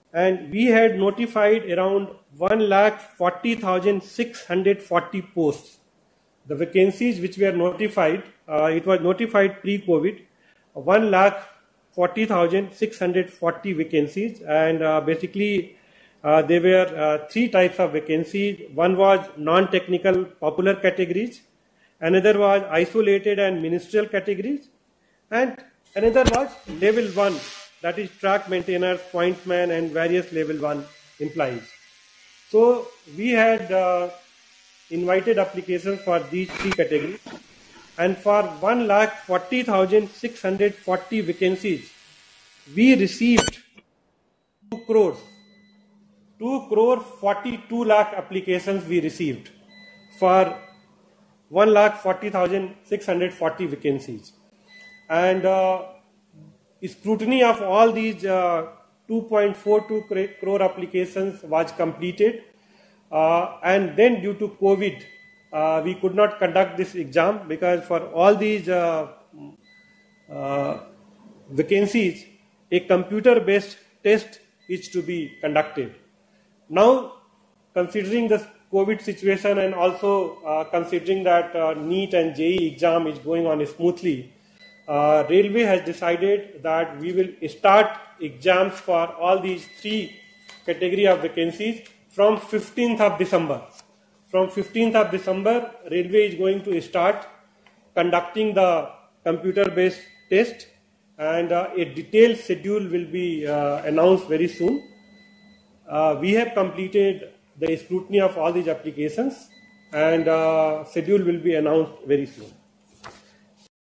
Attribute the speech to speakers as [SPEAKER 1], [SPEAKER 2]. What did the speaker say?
[SPEAKER 1] and we had notified around 1,40,640 posts. The vacancies which were notified, it was notified pre-COVID, 1,40,640 vacancies, and basically there were three types of vacancies. One was non-technical popular categories, another was isolated and ministerial categories, and another was level 1, that is track maintainers, pointsmen, and various level 1 employees. So we had invited applications for these three categories, and for 1,40,640 vacancies, we received 2 crores. 2 crore 42 lakh applications we received for 1,40,640 vacancies. And scrutiny of all these 2.42 crore applications was completed. And then due to COVID, we could not conduct this exam, because for all these vacancies, a computer-based test is to be conducted. Now, considering the COVID situation and also considering that NEET and JEE exam is going on smoothly, Railway has decided that we will start exams for all these three category of vacancies from 15th of December. From 15th of December, Railway is going to start conducting the computer-based test, and a detailed schedule will be announced very soon. We have completed the scrutiny of all these applications, and schedule will be announced very soon.